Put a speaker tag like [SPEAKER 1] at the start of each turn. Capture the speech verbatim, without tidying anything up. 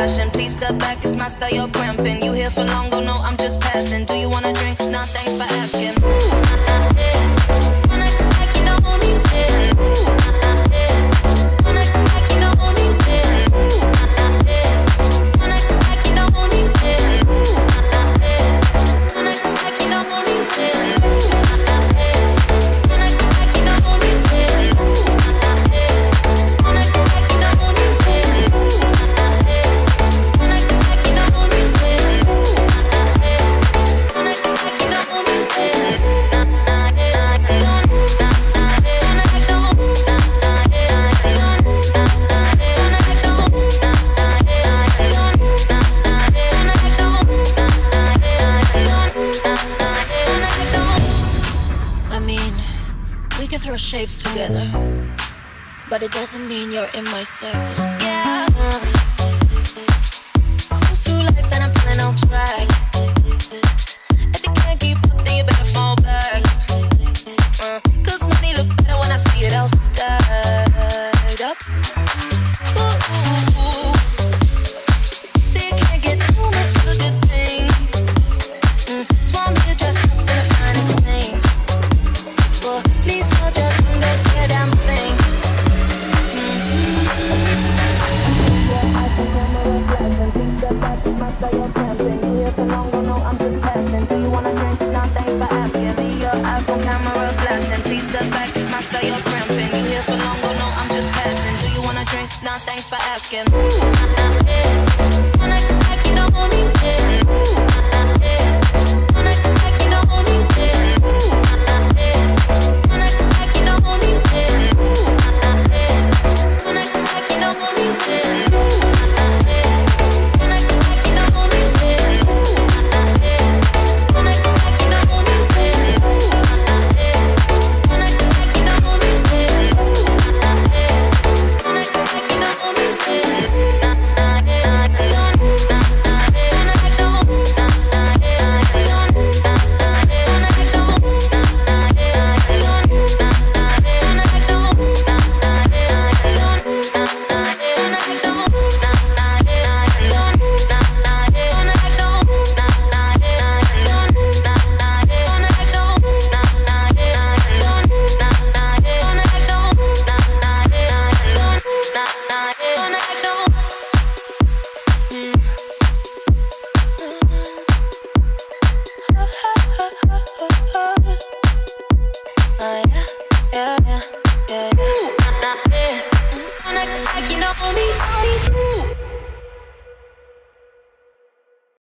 [SPEAKER 1] passion. Please step back, it's my style, you're cramping. You here for long, go no, I'm just passing. Do you wanna drink? Nah, thanks for asking.
[SPEAKER 2] Shapes together, but it doesn't mean you're in my circle.
[SPEAKER 1] Yeah, cruise through life and I'm feeling on track. If you can't keep up, then you better fall back. uh, Cause money look better when I see it all stacked up. Ooh, ooh, ooh. See, you can't get too much of a good thing. mm, That's why I'm here dressed up in the finest things. Well, please hold your tongue, don't say a damn thing. Mm-hmm. I think I'm a reflection. Think that that's my style of camping. You here for long, go no, I'm just passing. Do you wanna drink? Nah, thanks for asking. Me, your iPhone camera flashing. Please step back, it's my style of cramping. You here for long, go no, I'm just passing. Do you wanna drink? Nah, thanks for asking. Ooh, like you don't want me, yeah.